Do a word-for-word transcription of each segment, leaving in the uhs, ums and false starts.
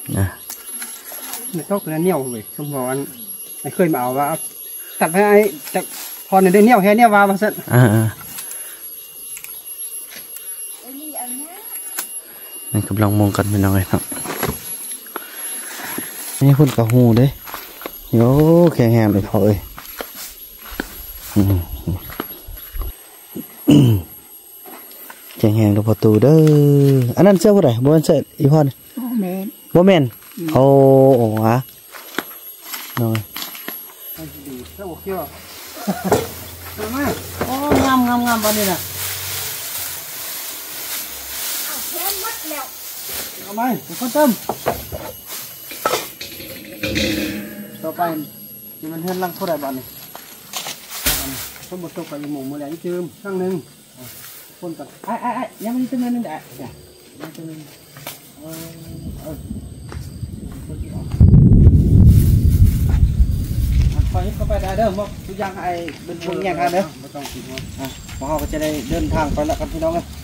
นะเนี่ยเขาคือเนี่ยวเว้ยสมพรไอ้เคยมาเอาว่าตัดให้ไอ้จะพอเนี่ยได้เนี่ยวแค่เนี่ยวว่ามาสั่นอ่านี่กำลังมองกันเป็นยังไงครับนี่คุณกระหูเด้โย่แข็งแรงเลยพอเอ้ยแข็งแรงกับประตูเด้ออันนั้นเสื้อผู้ใดบ่เป็นเสื้ออีพอนบ่แม่นบ่แม่นโอ้โหฮะน้อยดีเสื้อโอเคอ่ะมาโอ้งามงามงามวันนี้น่ะเอาแค่มัดแล้วเอาไหมคนเติมต่อไปที่มันเห็นลังผู้ใดบ้านนี่คนบดตกไปหมู่มือแหลงจืมข้างหนึ่งคนกันไอ้ไอ้ไอ้ยังไม่ตึ้งนั่นแหละยังตึ้งเออเออพอนี้ก็ไปได้เด้อบอกทุกอย่างไอ้เป็นวงแยกกันเด้อไม่ต้องคิดว่าอ่ะพอเราก็จะได้เดินทางไปแล้วกันพี่น้องเลย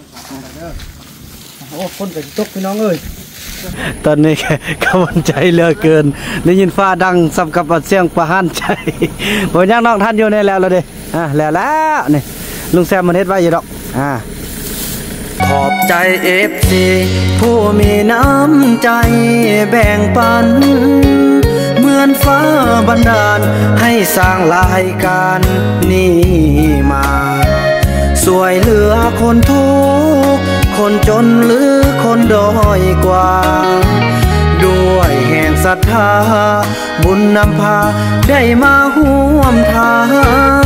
โอ้คนกับตกพี่น้องเอ้ยตอนนี้กำลังใจเหลือเกินได้ยินฟ้าดังสับกับเสียงประหารใจโอ้ยยังน้องท่านอยู่ในแล้วเราเด้อ่ะแล้วแล้วนี่ลุงแซมมันเฮ็ดไว้อยู่ดอกอ่าขอบใจเอฟซีผู้มีน้ำใจแบ่งปันเหมือนฟ้าบันดาลให้สร้างรายการนี้มาสวยเหลือคนทุกข์คนจนหรือคนด้อยกว่าด้วยแห่งศรัทธาบุญนำพาได้มาร่วมทาง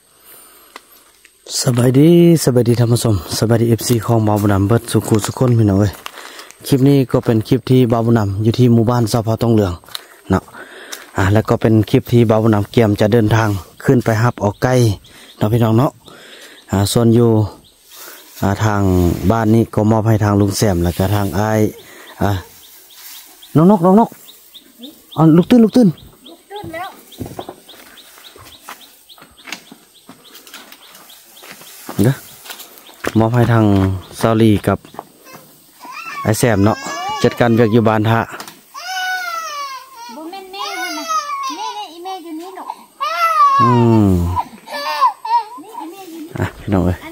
สบายดีสบายดีธรรมสมสบายดีเอฟซีของบ่าวบุญนำเบิดสุขุสุขคนพี่น้องเอ้ยคลิปนี้ก็เป็นคลิปที่บ่าวบุญนำอยู่ที่หมู่บ้านสะพอต้องเหลืองเนาะอ่าแล้วก็เป็นคลิปที่บ่าวบุญนำเกียมจะเดินทางขึ้นไปฮับออกใกล้เนาะพี่น้องเนาะอ่าส่วนอยู่อ่าทางบ้านนี้ก็มอบให้ทางลุงแซมแล้วก็ทางไอ้อ่าน้องนกน้องนกอ๋อลุกตื่นลุกตื่นลุกตื่นแล้วเด้อมอบให้ทางซาลีกับไอ้แซมเนาะจัดการเวียกอยู่บ้านท่าอืมอ่ะพี่น้องเอ้ย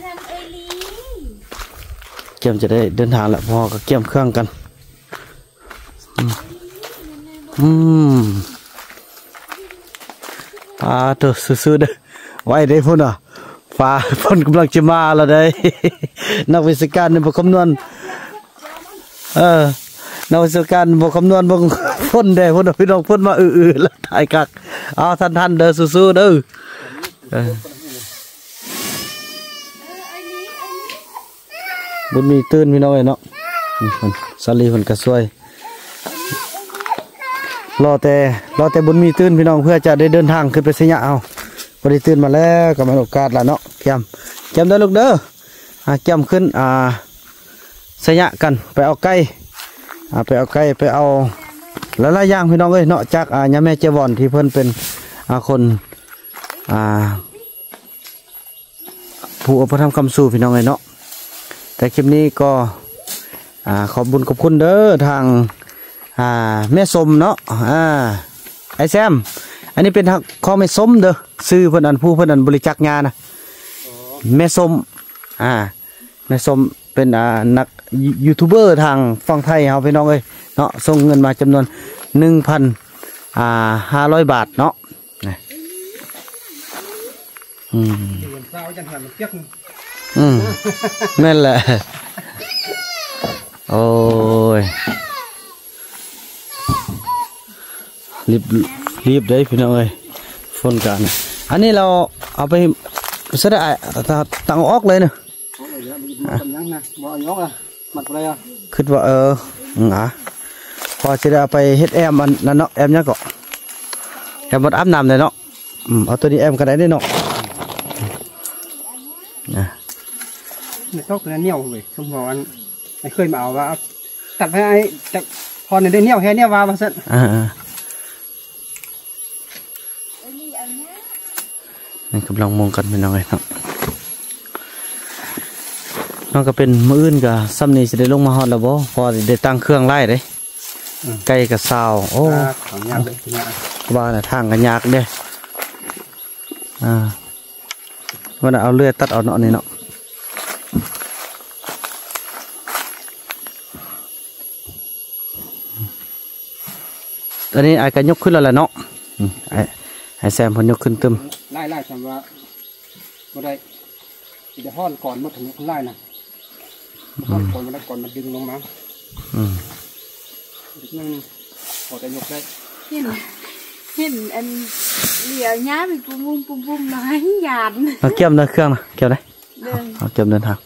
เกี่ยมจะได้เดินทางแล้วพอก็เกี่ยมเครื่องกันอืมอ่าเถอะซื้อๆเด้อไว้ได้พุ่นอ่ะฟ้าฝนกำลังจะมาแล้วได้นักวิชาการในบทคำนวณเออนักวิชาการบทคำนวณบทฝนได้พุ่นพี่น้องฝนมาอื้อๆแล้วถ่ายกักเอาท่านท่านเด้อสู้ๆเด้อบุญมีตื่นพี่น้องเลยเนาะสาลีคนกระซวยรอแต่รอแต่บุญมีตื่นพี่น้องเพื่อจะได้เดินทางขึ้นไปเสียเอาพอได้ตื่นมาแล้วก็มาโอกาสละเนาะเกียมเกียมได้ลูกเด้ออ่าเกียมขึ้นอ่าเสียกันไปเอาไก่อ่าไปเอาไก่ไปเอาหลายๆอย่างพี่น้องเลยเนาะจากอ่ายาแม่เจวอนที่เพิ่นเป็นอ่าคนอ่าผู้อุปถัมภ์คำสู่พี่น้องเลยเนาะแต่คลิปนี้ก็อ่าขอบบุญขอบคุณเด้อทางอ่าแม่สมเนาะอ่าไอแซมอันนี้เป็นทางข้อแม่สมเด้อซื้อเพิ่นอันผู้เพิ่นอันบริจาคงานนะแม่สมอ่าแม่สมเป็นอ่านักยูทูบเบอร์ทางฝั่งไทยเขาพี่น้องเลยเนาะส่งเงินมาจำนวนหนึ่งพันอ่าห้าร้อยบาทเนาะอืมอืมนั่นแหละโอ้ยรีบรีบได้พี่น้องเอ้ยฝนกันอันนี้เราเอาไปเสด็จตั้งออกเลยเนอะคิดว่าเอออ่ะพอจะได้เอาไปเฮ็ดแอมมันนั่นเนาะแอมยังก็แอมหมดอาบน้ำเลยเนาะเอาตัวนี้แอมกันได้เนาะนะเนี่ยเขาคือเนี่ยวเว้ยสมพรไอ้เคยมาเอาว่าตัดให้ไอ้จะพอเนี่ยได้เนี่ยวแค่เนี่ยวว่ามาสั่นอ่านี่กำลังมองกันเป็นยังไงครับน้องก็เป็นมืออื่นกับซ้ำนี่จะได้ลงมาฮอดแล้วบ่พอได้ตั้งเครื่องไล่เลยไก่กับซาวโอ้ของยากเลยทีนี้ว่าน่ะทางกันยากเด้อ่าว่าน่ะเอาเลื่อยตัดเอาเนาะนี่เนาะตอนนี้ไอ้ก็ยกขึ้นแล้วแหละเนาะไอ้ไอ้แซมเพิ่นยกขึ้นตึมไล่ไล่คำว่าบ่ได้เดี๋ยวห้อนก่อนมาถึงยกไล่นะห้อนก่อนมาได้ก่อนมันดึงลงมาอืมอีกนิดนึงพอจะยกได้เห็นเห็นอันเหลียวย้าไปปุ่มปุ่มปุ่มปุ่มน้อยหยาดเอาเกี่ยมเดินเครื่องนะเกี่ยวได้เอาเกี่ยมเดินทาง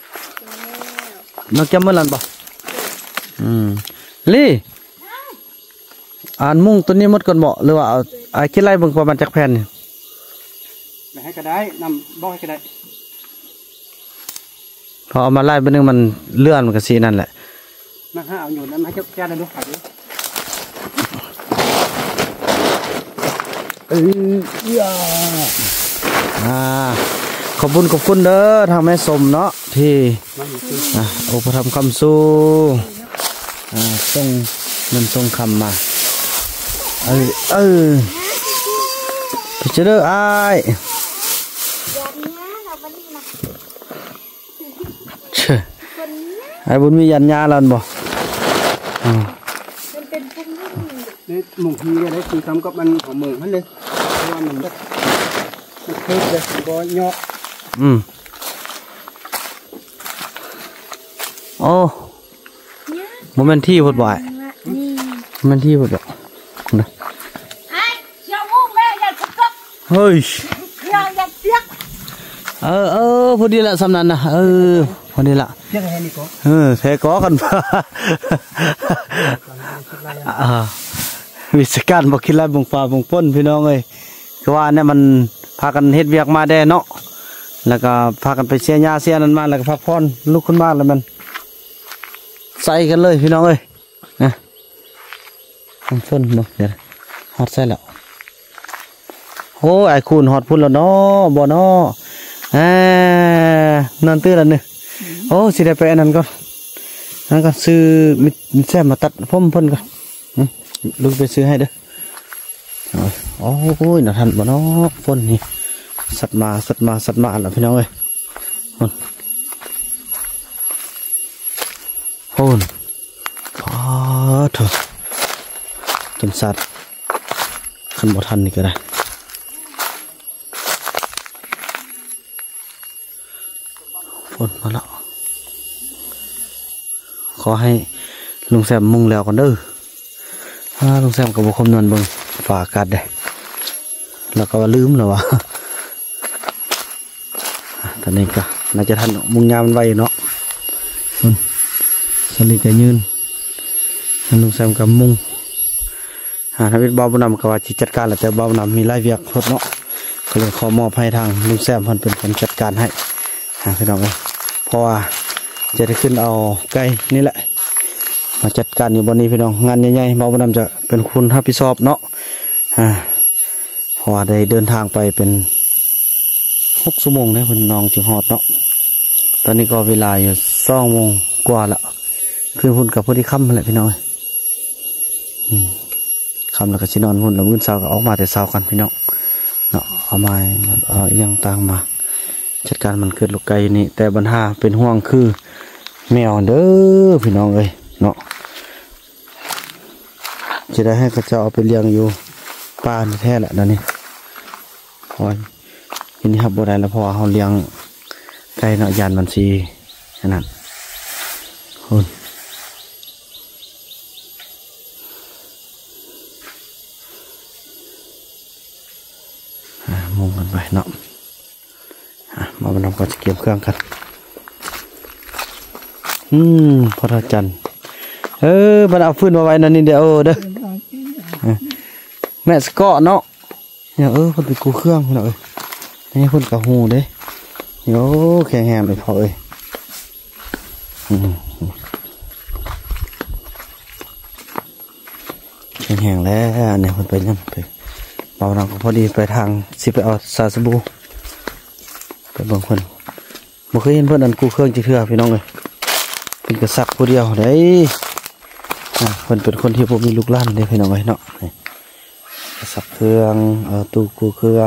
เราเกี่ยมเมื่อไหร่บ่อืมลี่อ่านมุ่งตัวนี้มดก่อนบ่หรือว่าเอาไอ้คิดไล่เบิ่งประมาณจักแผ่นนี่ไม่ให้ก็ได้นำบ่ให้ก็ได้พอเอามาไล่ไปนึงมันเลื่อนมันก็สีนั่นแหละมาห้าเอาอยู่นั้นมาให้เจ้าแก่ได้ดูขัดดูเอ้ยอ่าขอบคุณขอบคุณเด้อทางแม่สมเนาะที่อ่ะอุปถัมภ์คำสู้อ่าส่งเงินส่งคำมาเออเออพี่เจอไอ้เช่ไอ้บุญมียันยาแล้วบ่นี่หมูพีเลยคือทำกับมันของมือมันเลยเพราะว่ามันแบบมันเพิ่มเลยบ่ยอกอืมโอ้โมเมนต์ที่พูดบ่อยโมเมนต์ที่พูดบ่อยนะเฮ้ยเออเออพอดีละสำนันนะเออพอดีละเที่ยงแค่นี้ก็เออแท้ก้อกันป่ะวิศการบอกคิดไรบุงฟ้าบุงป้นพี่น้องเอ้ยคือว่าเนี่ยมันพากันเฮ็ดเวียกมาแด่เนาะแล้วก็พากันไปเสียหญ้าเสียนั่นมาแล้วก็พักผ่อนลุกขึ้นมาแล้วมันใส่กันเลยพี่น้องเอ้ยนะมันฝนเนาะเดี๋ยวฮอดใส่แล้วโอ้ไอ้คูณฮอดพุ่นแล้วเนาะบ่เนาะอ่านั่นตื้อแล้วเนี่ยโอ้สิได้ไปอันนั้นก่อนนั่นก็ซื้อมิดแซมมาตัดพ่มเพิ่นก่อนลูกไปซื้อให้เด้อโอ้โหน่าทันบ่เนาะฝนนี่สัตว์มาสัตว์มาสัตว์มาแล้วพี่น้องเอ้ยโอ้โหอ๋อเถอะเป็นสัตว์ขันบ่ทันนี่ก็ได้ฝนมาแล้วขอให้ลุงแซมมุ่งแล้วกันเด้อถ้าลุงแซมกับบุคคลนวลเบิ่งฝาอากาศได้แล้วก็ว่าลืมแล้ววะตอนนี้ก็น่าจะทันมุ่งยามันไวเนาะสลิกยืนลุงแซมกับมุ่งหาทวิตบ้าบุญนำกับว่าจิจัดการแหละแต่บ้าบุญนำมีไล่เวียกรถเนาะก็เลยขอมอบให้ทางลุงแซมเพิ่นเป็นคนจัดการให้หาพี่น้องเลยเพราะว่าจะได้ขึ้นเอาไก่นี่แหละมาจัดการอยู่บนนี้พี่น้องงานใหญ่ๆบ้าบุญนำจะเป็นคุณรับผิดชอบเนาะอ่าเพราะว่าได้เดินทางไปเป็นหกชั่วโมงนะพี่น้องจึงหอดเนาะตอนนี้ก็เวลาอยู่สองโมงกว่าละคือพุ่นกับพอดีค่ำแหละพี่น้องค่ำแล้วก็ชินอนพุ่นแล้วมื้อเช้าก็ออกมาแต่เช้ากันพี่น้องเนาะเอาไม้เอาอย่างต่างมาจัดการมันเกิดลูกไก่นี่แต่ปัญหาเป็นห่วงคือแมวเด้อพี่น้องเอ้ยเนาะจะได้ให้กระเจ้าเอาไปเลี้ยงอยู่ป่าแท้แหละนั่นนี่พอทีนี้ครับโบราณแล้วพอเขาเลี้ยงไก่เนาะยานมันซีขนาดคุณมุ่งกันไปเนาะมาบรรลุก็จะเก็บเครื่องกันอืมพระจันทร์เออมันเอาฟืนมาไว้นั่นนี่เดี๋ยวเด้อแม่สกอเนาะเนี่ยเออคนไปกูเครื่องเนาะเอ้ยนี่คนกระหูเด้เดี๋ยวแข็งแรงเลยพอเอ้ยแข็งแรงแล้วเนี่ยคนไปนั่นไปเบาหนักพอดีไปทางสิไปเอาซาสบูไปบางคนบ่เคยเห็นเพื่อนอันกูเครื่องจะเถื่อพี่น้องเลยเป็นกระสักผู้เดียวได้อ่ะคนเป็นคนที่ผมมีลูกหลานเด้พี่น้องเอ้ยเนาะสับเครื่องเอาตู้กูเครื่อง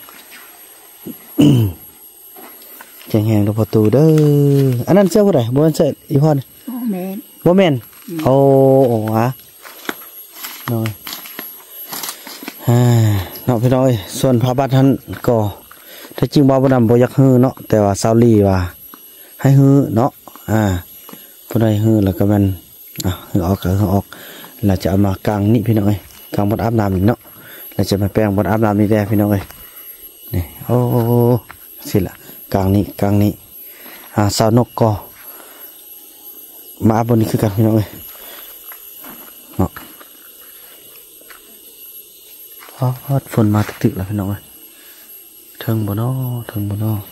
แข็งแหงกับประตูเด้ออันนั้นเสื้อผู้ใดบ่เสื้ออีพ่อนี่โอ้แม่นบ่แม่นโอ้โอ้ฮะน้อยฮ่าเนาะพี่น้องเอ้ยส่วนพระบัดท่านก็ถ้าจริงบ่บ่นำบ่อยากฮื้อเนาะแต่ว่าซาวลีว่าให้ฮื้อเนาะอ่าผู้ใดฮื้อแล้วก็มันอ่ะฮื้อออกก็ฮื้อออกแล้วจะเอามากางนี่พี่น้องเอ้ยกางบนอาบน้ำนี่เนาะแล้วจะมาแปลงบนอาบน้ำนี่แด้พี่น้องเอ้ยนี่โอ้สิล่ะกางนี้กางนี้อ่าสาวนกก็มาอาบบนนี้คือกันพี่น้องเอ้ยเนาะพอพอฝนมาตึกๆแล้วพี่น้องเอ้ยเทิงบ่นอเทิงบ่นอ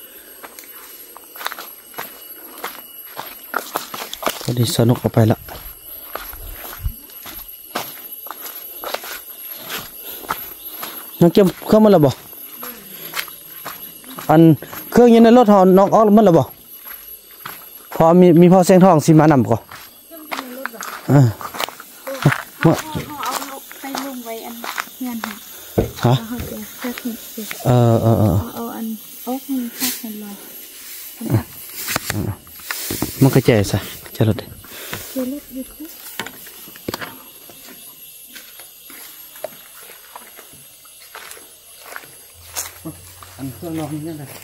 พอดีสาวนกออกไปละน้องเก็บเครื่องมันแล้วบ่อันเครื่องอยืนในรถหอนน้องออกมันแล้วบ่พอมีมีพอเสียงทองสิมานำก่อนอ่าเมื่อเอาเอาไปลงไว้อันเงินฮะเอาเดี๋ยวเพื่อเห็นสิเออเออเออเอาอันโอ๊กมันค่าเงินลอยมันก็แจ่ซะจะรถเจอลูกยึดอันเครื่องนอนนี่นะ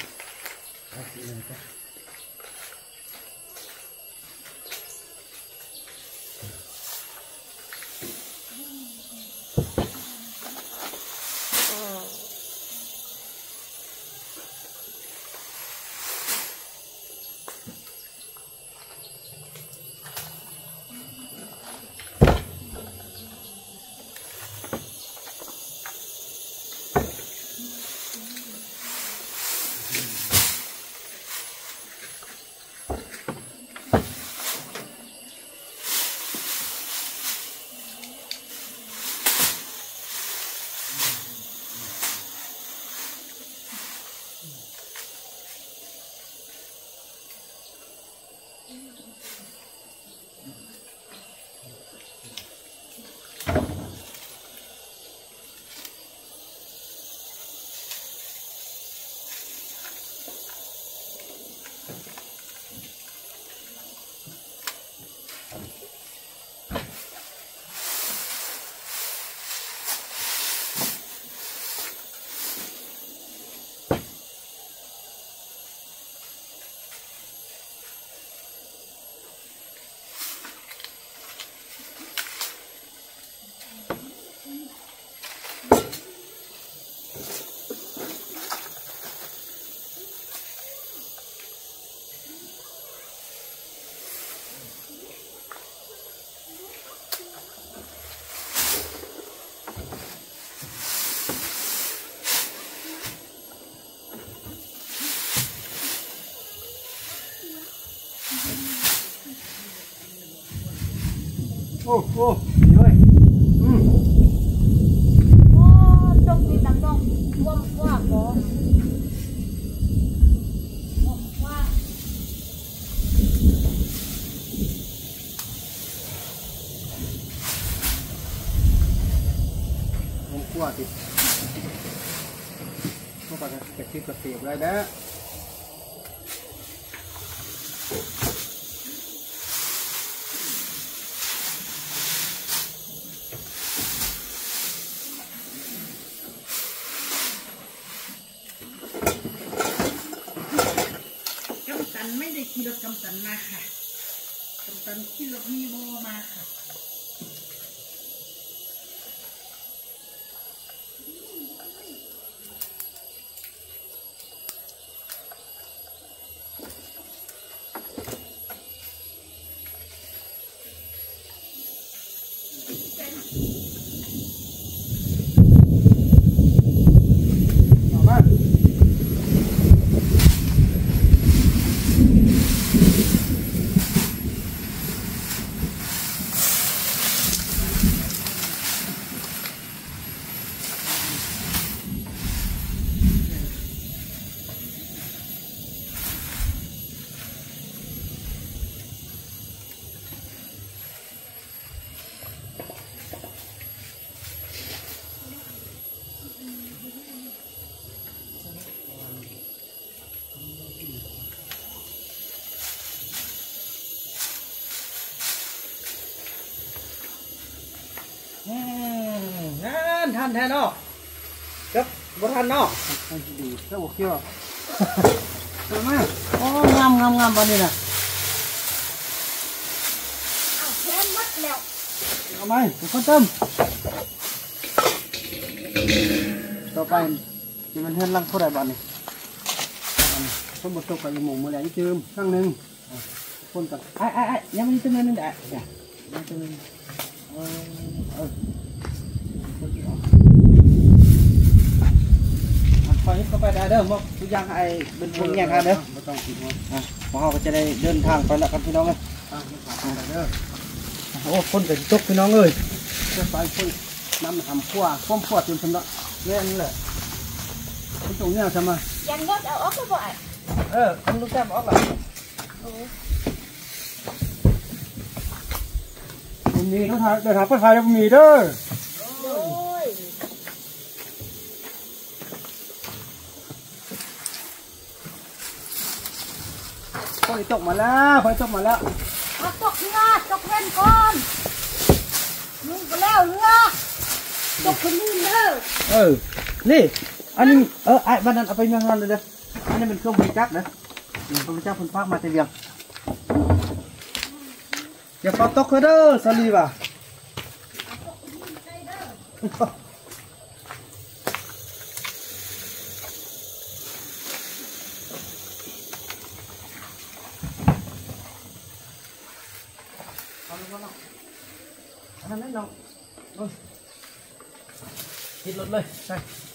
โอ้โหนี่เลยอืมโอ้จงมีตังต้องว่างว่าขอว่าลงขั้วติดพวกมันจะคิดกระเสียบเลยนะไม่ได้ขี่รถกำตันมาค่ะกำตันขี่รถมีโบมาค่ะเอามากงานทันแท้เนาะครับบ่ทันเนาะดีเจ้าบอกเกี่ยวมาโอ้งามงามงามวันนี้นะเอาแค่มัดแล้วเอาไหมเดี๋ยวคนเติมต่อไปที่มันเฮือนลังผู้ใดบ้านนี่ต้นบดตกไปหมู่เมื่อไหร่ยืมข้างหนึ่งคนกันไอ้ไอ้ไอ้ยังไม่ได้ตัวนึงได้ยังไม่ตัวนึงเออเออคอยเข้าไปได้เด้อมกทุกอย่างไอ้เป็นพวงแยกกันเด้อไม่ต้องคิดว่าอ่ะพอเขาก็จะได้เดินทางไปแล้วกันพี่น้องเลยโอ้คนกันตกพี่น้องเลยจะไปคนน้ำทำขั้วก้มขั้วจนชำระเนี่ยนี่แหละคนตรงนี้ทำไมยันรถเอาออกก็บ่ไอ้เออทำลูกแก้มออกหลังมันมีต้องทำแต่ทำเพื่อไทยมันมีเด้อไฟตกมาแล้วไฟตกมาแล้วเอาตกเรือตกเล่นก่อนมึงไปแล้วเรือตกคนอื่นเด้อเออนี่อันนี้เออไอ้บ้านนั้นเอาไปเมืองนั้นเลยเด้ออันนี้เป็นเครื่องบริจาคนะเครื่องบริจาคคนภาคมาเตียงอย่าฟ้าตกเด้อสลีบ่ะอันนั้นน้องติดรถเลยใช่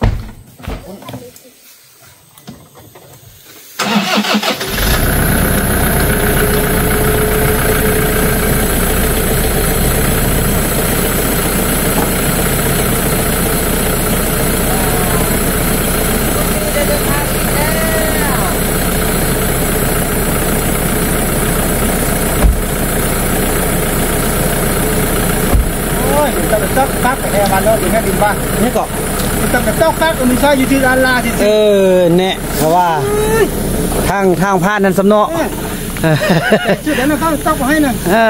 ตั้งแต่ต๊อกตักแต่วันแล้วอยู่แค่ดินบ้านนี่ก็ตั้งแต่ต๊อกตักมันใช่อยู่ที่ร้านลาที่เออเนี่ยเพราะว่าทางทางผ่านนั้นสำเนาะชื่อเดี๋ยวเราต้องต๊อกมาให้หนึ่งอ่า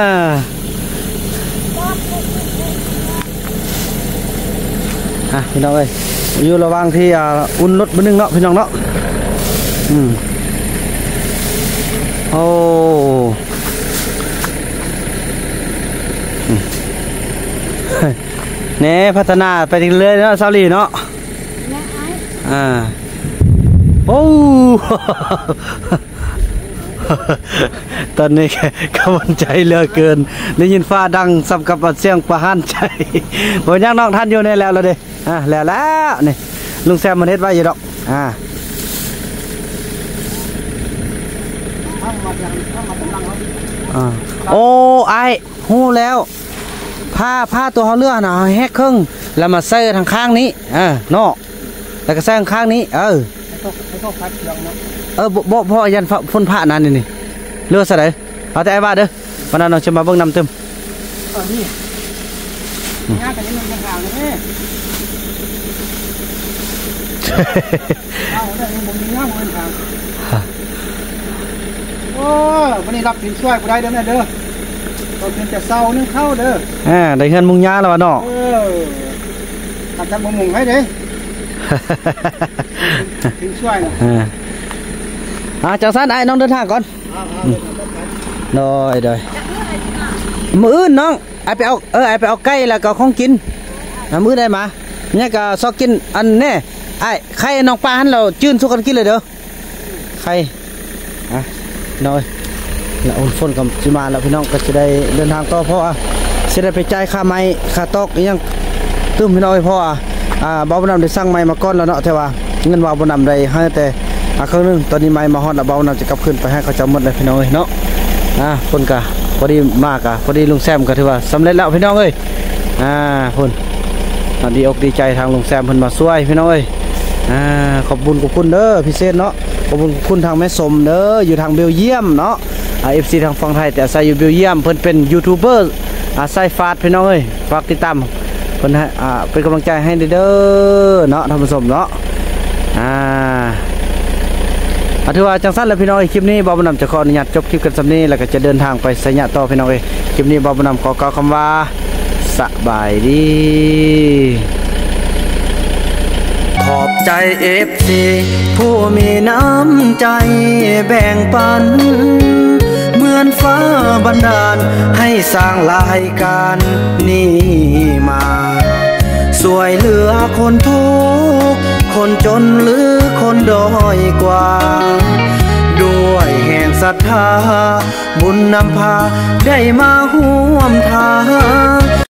อ่ะพี่น้องเอ้ยอยู่ระหว่างที่อุ่นรถมื้อนึงเนาะพี่น้องเนาะอืมโอ้เนี่ยพัฒนาไปเรื่อยๆเนาะซาลีเนาะอ่าโอ้ตอนนี้กำลังใจเหลือเกินได้ยินฟ้าดังสับกับเสียงประหารใจโอ้ยยังน้องท่านอยู่ในแล้วเราเด้อ่าแล้วแล้วนี่ลุงแซมมันเฮ็ดไว้อยู่ดอกอ่าโอ้ไอ้หู้แล้วผ้าผ้าตัวเขาเลือกนะแหกครึ่งแล้วมาใส่ทางข้างนี้เออเนาะแล้วก็ใส่ทางข้างนี้เออเออบ่พ่อยันพ่นผ้านั่นนี่นี่เลือกใส่ไหนเอาแต่ไอ้บ้าเด้อวันนั้นเราจะมาเบิ่งน้ำเติมตอนนี้งานกันนี้มันห่างๆเลยเอาได้ผมมีงานมันห่างโอ้วันนี้รับผิดช่วยกูได้เด้อแม่เด้อเราเป็นแต่เศร้านึ่งเข้าเด้ออ่าได้เงินมุงยาแล้ววะเนาะเออทำจับมุงมุงให้เด้ผิดช่วยนะอ่าจังสันไอ้น้องเดินทางก่อนโดยโดยมืออื่นน้องไอไปเอาเออไอไปเอาไก่แล้วก็ของกินมือได้มาเนี่ยก็ซอกกินอันแน่ไอ้ไข่น้องปลาหันเราจื้นสุกันกินเลยเด้อไข่อ่ะโดยแล้วฝนกับจิมาแล้วพี่น้องก็จะได้เดินทางต่อเพราะอ่ะจะได้ไปจ่ายค่าไม้ค่าตอกยังตื้มพี่น้องเพราะอ่ะอ่าบ่าวบุญนำได้สั่งไม้มาก้อนแล้วเนาะแต่ว่าเงินบ่าวบุญนำได้ให้แต่อ่ะครั้งนึงตอนนี้ไม้มาฮอดแล้วบ่าวบุญนำจะกลับขึ้นไปให้เขาเจ้าหมดเลยพี่น้องเนาะอ่าคนกะพอดีมากอ่ะพอดีลุงแซมก็ถือว่าสำเร็จแล้วพี่น้องเอ้ยอ่าพุ่นดีอกดีใจทางลุงแซมเพิ่นมาช่วยพี่น้องเอ้ยอ่าขอบคุณขอบคุณเด้อพิเศษเนาะขอบคุณขอบคุณทางแม่สมเด้ออยู่ทางเบลเยียมเนาะเอฟซีทางฝั่งไทยแต่อาศัยอยู่เบลเยียมเพิ่นเป็นยูทูบเบอร์อาศัยฟาดพี่น้องเอ้ยฝากติดตามเพิ่นให้อ่าเป็นกำลังใจให้เด้อเนาะท่านผู้ชมเนาะอ่าอาถือว่าจังสั้นแล้วพี่น้องคลิปนี้บ่าวบุญนำจะขออนุญาตจบคลิปกันสำนี้แล้วก็จะเดินทางไปสัญญาต่อพี่น้องเอ้ยคลิปนี้บ่าวบุญนำขอกล่าวคำว่าสบายดีขอบใจเอฟซีผู้มีน้ำใจแบ่งปันเหมือนฟ้าบันดาลให้สร้างรายการนี้มาสวยเหลือคนทุกข์คนจนหรือคนด้อยกว่าด้วยแห่งศรัทธาบุญนำพาได้มาห่วมทาง